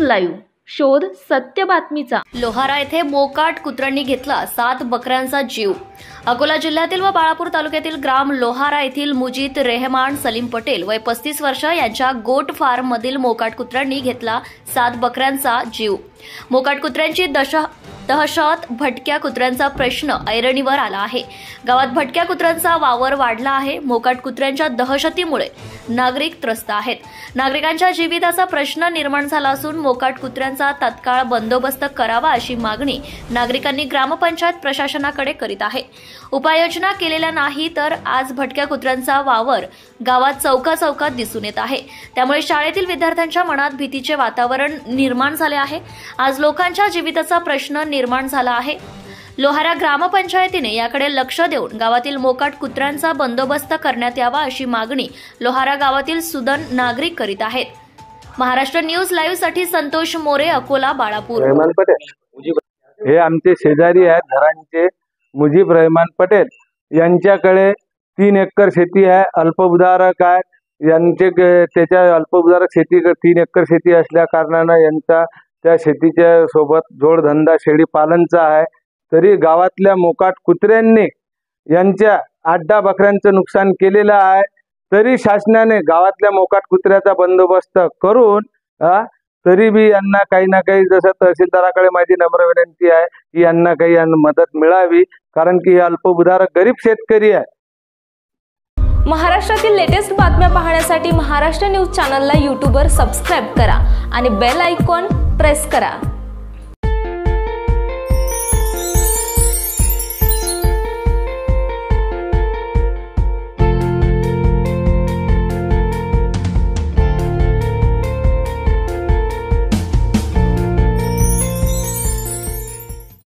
Live, शोध सत्य बातमीचा। लोहारा येथे मोकाट कुत्र्यांनी घेतला 7 बकऱ्यांचा जीव। अकोला जिल्ह्यातील व बाळापूर तालुक्यातील ग्राम लोहारा येथील मुजीद रेहमान सलीम पटेल वय 35 वर्ष यांच्या गोट फार्म मधील मोकाट कुत्र्यांनी घेतला 7 बकऱ्यांचा जीव। मोकाट कुत्र्यांची दहशत, भटक्या कुत्र्यांचा प्रश्न ऐरणीवर आला आहे। गावात भटक्या कुत्र्यांचा वावर वाढला आहे। मोकाट कुत्र्यांच्या दहशतीमुळे नागरिक त्रस्त आहेत। नागरिकांच्या जीविताचा प्रश्न निर्माण झाला असून मोकाट कुत्र्यांचा तात्काळ बंदोबस्त करावा अशी मागणी नागरिकांनी ग्रामपंचायत प्रशासनाकडे करीत आहे। उपाययोजना केलेल्या नाही तर आज भटक्या कुत्र्यांचा वावर गावात चौकाचौकात दिसून येत आहे। त्यामुळे शाळेतील विद्यार्थ्यांच्या मनात भीतीचे वातावरण निर्माण झाले आहे। आज लोकांच्या जीविताचा प्रश्न निर्माण झाला आहे। लोहारा ग्रामपंचायतीने याकडे लक्ष देऊन गावातील मोकाट कुत्र्यांचा बंदोबस्त करण्यात यावा अशी मागणी लोहारा गावातील सुदन नागरिक करीत आहेत। महाराष्ट्र न्यूज लाईव्ह साठी संतोष मोरे, अकोला, बाळापूर। रहमान पटेल हे आमचे शेजारी आहेत घरांचे। मुजीब रहमान पटेल यांच्याकडे 3 एकर शेती आहे, अल्पभूधारक आहे। यांचे त्याच्या अल्पभूधारक शेती 3 एकर शेती असल्या कारणाने यांचा त्या शेतीच्या सोबत जोडधंदा शेळी पालनचा आहे। तरी गावातल्या मोकाट कुत्र्यांनी यांच्या 8-10 बकऱ्यांचं नुकसान केलेलं आहे। तरी शासनाने गावातल्या मोकाट कुत्र्याचा बंदोबस्त करून तरी बी यांना काही ना काही, जसं तहसीलदाराकडे माझी नम्र विनंती आहे की यांना काही मदत मिळावी, कारण की हे अल्पभूधारक गरीब शेतकरी आहे। महाराष्ट्रातील लेटेस्ट बातम्या पाहण्यासाठी महाराष्ट्र न्यूज चॅनलला यूट्यूबवर सबस्क्राइब करा आणि बेल आयकॉन प्रेस करा।